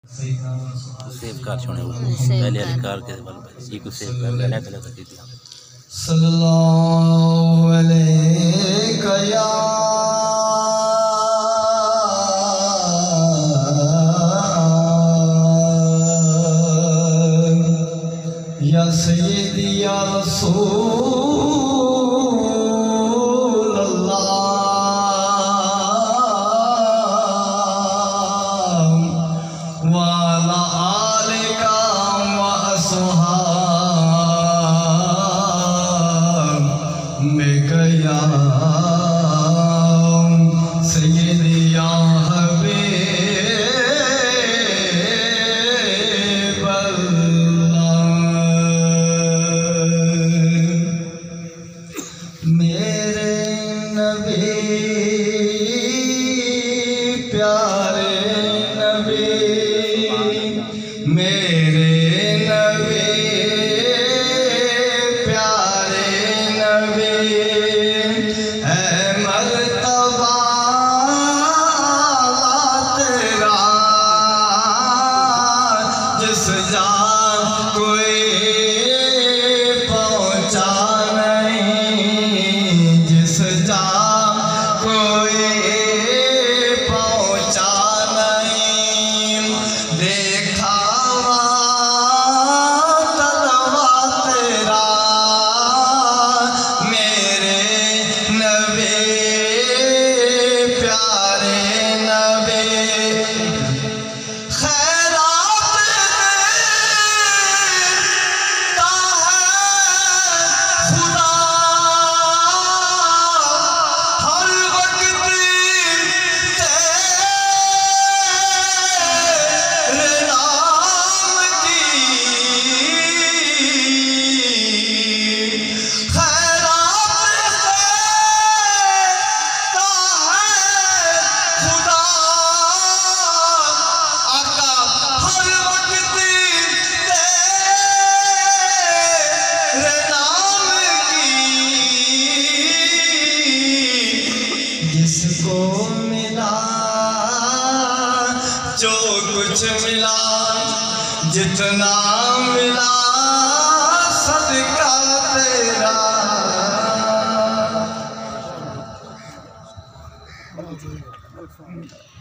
save کر چھوڑے پہلے علی کار کے بل جی کو سیو کر لے پہلے تو دی صلی اللہ علیہ یا سیدی یا رسول اللہ وعلا آلک وأصحابک یا سیدی یا حبیب اللہ میرے نبی پیارے نبی میرے نبی پیارے نبی اے مرتبہ تیرا جس جا کوئی پہنچا نہیں جس جا کوئی پہنچا نہیں دیکھا تلوا تیرا میرے نبی پیارے نبی خیرات دیتا ہے خدا ہر وقت تیرے نام کی خیرات دیتا ہے خدا آقا ہر وقت تیرے نام کی جس کو ملا جو کچھ ملا جتنا ملا صدقہ تیرا